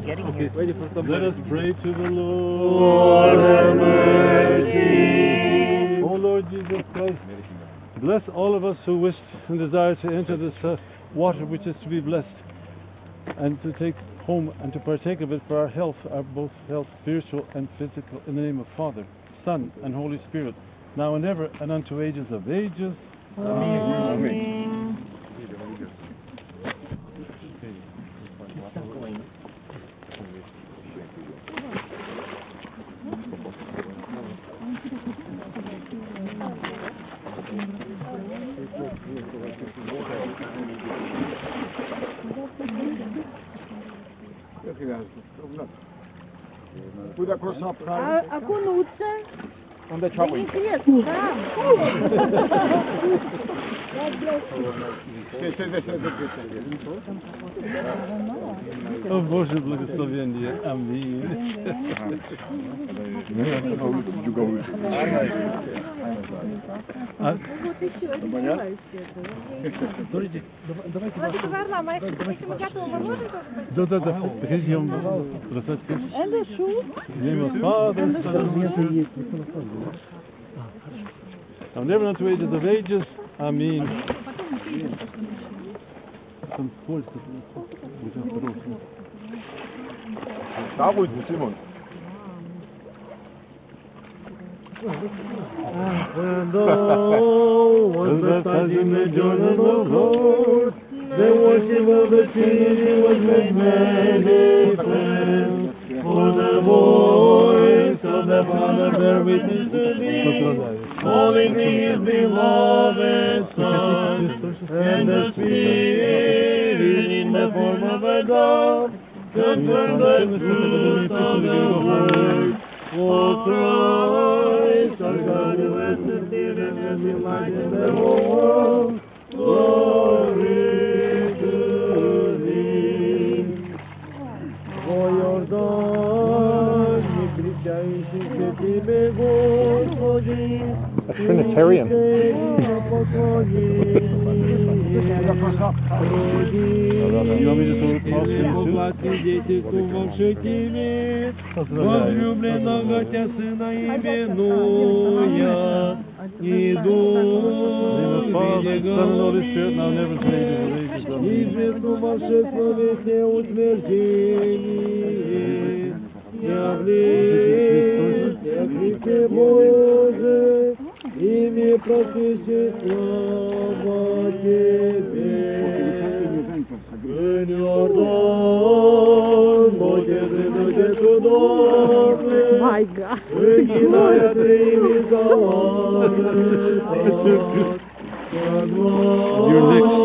getting Okay, here. waiting for somebody. Let us pray to the Lord. Lord have mercy. O Lord Jesus Christ, bless all of us who wish and desire to enter this water which is to be blessed, and to take home and to partake of it for our health, our both health, spiritual and physical, in the name of Father, Son, and Holy Spirit, now and ever, and unto ages of ages. Amen. Куда кросап? Окунуться. Onda Да чапай. интересно, да. O Boże błogosławienie. Amin. Да. Покажи ему. Красавчик. Это шут. In the name of Father, Son, and Holy Spirit. Now never unto ages of ages. Amen. Там сколько? Будь осторожен. Да, будет, Симон. And all was baptized in the Jordan of Lord. The worship of the Trinity was made manifest. For the voice of the Father bear witness to thee. Holy His beloved Son, and the Spirit in the form of a dove, confirmed the truth of the word. O Christ, our God, who has lifted and the light in the whole world, glory to thee. O Jordan, не кричающийся тебе, Господи, A Trinitarian. You want me to throw it past him too? Возлюбленного Тя Сына именуя, иду известно ваше словесие утверждение, явлися Христе Боже, имя простейшее слава Тебе. In Jordan, Боже, Боже, чудовце, выкидая трими You're next.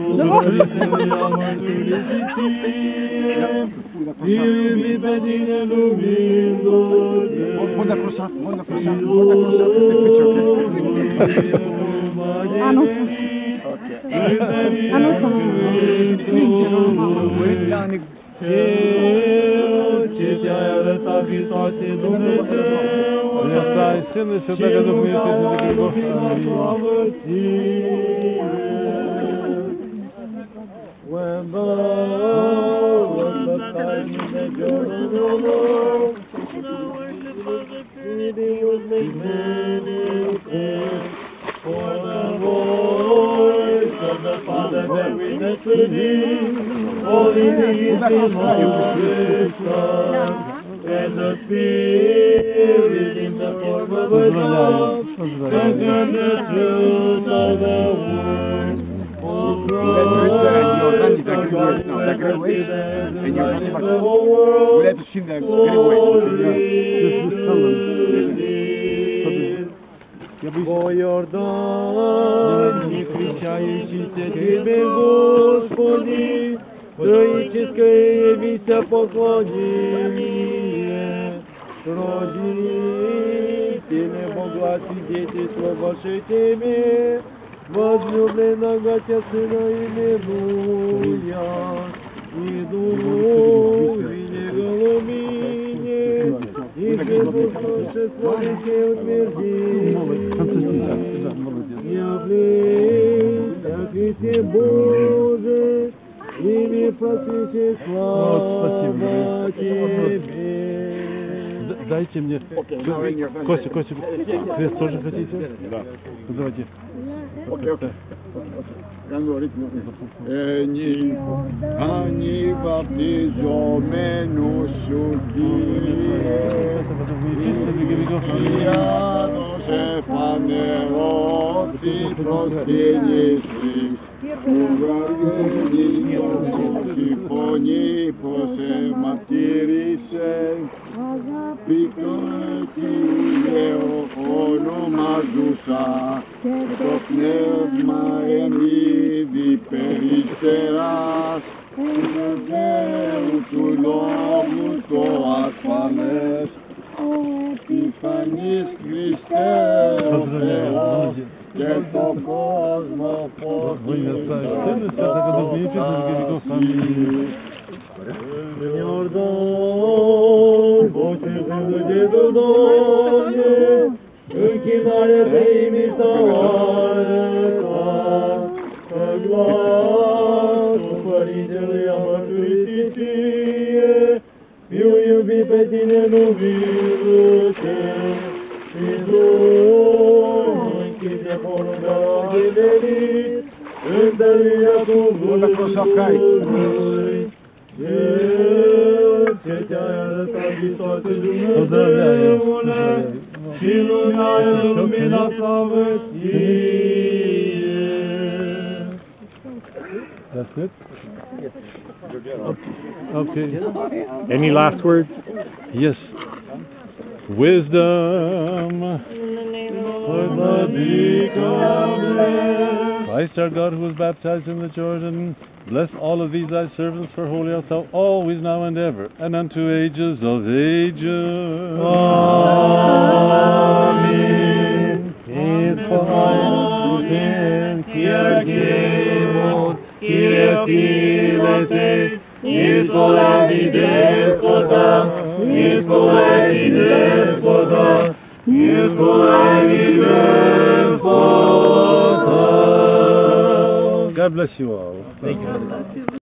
Onda crosap, the picture, When the was baptized in the Jordan of Lord, the worship of the Trinity was made manifest. For the voice of the Father bear witness to thee, Holy His beloved Son, and the Spirit in the form of a dove, confirmed the truth of the word. О Иордан, не кричающийся Тебе, Господи, троическое явися поклонение. Родители, Бога свидетельство ваше Тебе, возлюбленного Тя Сына именуя, иду в вине голубине, и Христос наше словесе утвердение. Явлися Христе Боже, имя прости честь и Вот, спасибо. слава Тебе. Дайте мне. Костя, крест тоже хотите? Да. Ну, давайте. Ani baptizoμένος σου Χριστιάδος εφανερώθη προσκύνησης που γαργένει η φωνή πως εμαρτύρησε Πικροκύλε ονομαζούσα το πνεύμα εν είδη περιστεράς του Θεού του λόγου το ασφαλές επιφανής Χριστέ ο Θεός και το κόσμο φωτίζοντας Iordan, botezând de Doamne, închinare Treimii s-au arătat, că glasul Părintelui a mărturisit ție, Fiul iubit pe tine nu viruce, și Domnul închide porunca de venit, întărirea cuvântului. Ce te-ai arătat, Hristoase Dumnezeule, și lumea în lumina slavă ție. That's it? Okay. Any last words? Yes. Wisdom. Christ our God, who was baptized in the Jordan, bless all of these thy servants for holy art thou always, now and ever, and unto ages of ages. Amin. Ispoten, Kierkimot, Kierkilete, Ispoeni despota, Ispoeni despota, Ispoeni despota. God bless you all. Thank you.